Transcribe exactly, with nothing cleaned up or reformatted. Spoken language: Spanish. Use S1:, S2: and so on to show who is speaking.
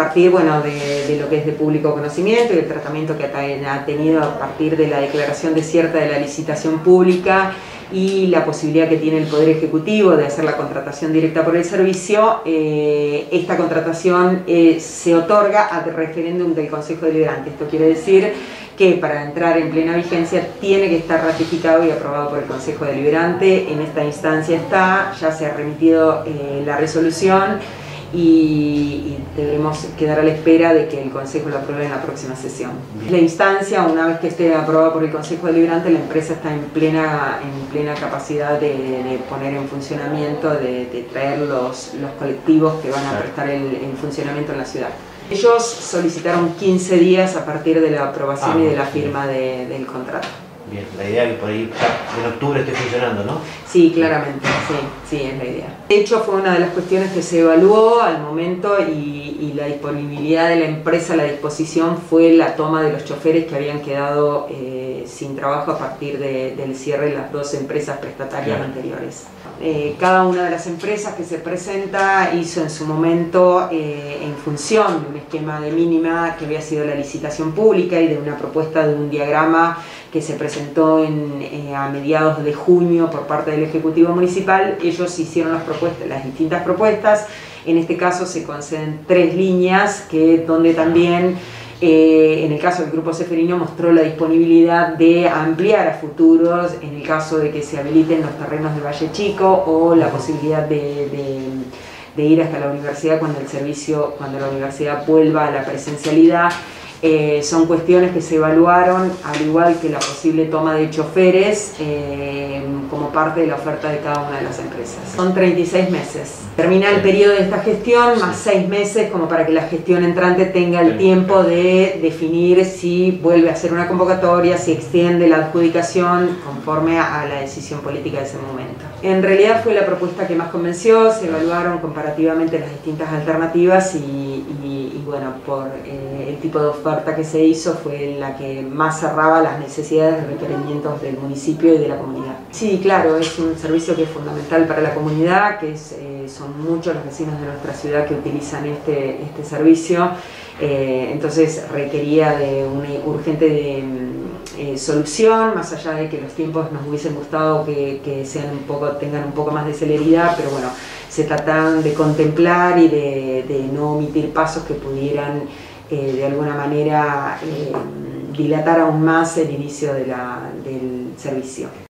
S1: partir, bueno, de, de lo que es de público conocimiento y el tratamiento que ha tenido a partir de la declaración desierta de la licitación pública y la posibilidad que tiene el Poder Ejecutivo de hacer la contratación directa por el servicio, eh, esta contratación eh, se otorga a referéndum del Consejo Deliberante. Esto quiere decir que para entrar en plena vigencia tiene que estar ratificado y aprobado por el Consejo Deliberante. En esta instancia está, ya se ha remitido eh, la resolución y, y debemos quedar a la espera de que el Consejo lo apruebe en la próxima sesión. La instancia, una vez que esté aprobada por el Consejo Deliberante, la empresa está en plena, en plena capacidad de, de poner en funcionamiento, de, de traer los, los colectivos que van a prestar el, el funcionamiento en la ciudad. Ellos solicitaron quince días a partir de la aprobación ah, y de la firma de, del contrato.
S2: Bien, la idea es que por ahí en octubre esté funcionando, ¿no?
S1: Sí, claramente, sí, sí, es la idea. De hecho, fue una de las cuestiones que se evaluó al momento y, y la disponibilidad de la empresa a la disposición fue la toma de los choferes que habían quedado eh, sin trabajo a partir de, del cierre de las dos empresas prestatarias claro. anteriores. Eh, cada una de las empresas que se presenta hizo en su momento, eh, en función de un esquema de mínima que había sido la licitación pública y de una propuesta de un diagrama que se presentó en, eh, a mediados de junio por parte del Ejecutivo Municipal, ellos hicieron las, propuestas, las distintas propuestas. En este caso se conceden tres líneas, que, donde también Eh, en el caso del Grupo Ceferino mostró la disponibilidad de ampliar a futuros en el caso de que se habiliten los terrenos de Valle Chico o la posibilidad de, de, de ir hasta la universidad cuando el servicio, cuando la universidad vuelva a la presencialidad. Eh, son cuestiones que se evaluaron, al igual que la posible toma de choferes eh, como parte de la oferta de cada una de las empresas. Son treinta y seis meses. Termina el periodo de esta gestión, más seis meses como para que la gestión entrante tenga el tiempo de definir si vuelve a hacer una convocatoria, si extiende la adjudicación conforme a la decisión política de ese momento. En realidad fue la propuesta que más convenció, se evaluaron comparativamente las distintas alternativas y, y, y bueno, por eh, el tipo de oferta que se hizo fue la que más cerraba las necesidades y requerimientos del municipio y de la comunidad. Sí, claro, es un servicio que es fundamental para la comunidad, que es, eh, son muchos los vecinos de nuestra ciudad que utilizan este, este servicio, eh, entonces requería de una urgente de, eh, solución, más allá de que los tiempos nos hubiesen gustado que, que sean un poco, tengan un poco más de celeridad, pero bueno, se trataban de contemplar y de, de no omitir pasos que pudieran Eh, de alguna manera eh, dilatar aún más el inicio de la, del servicio.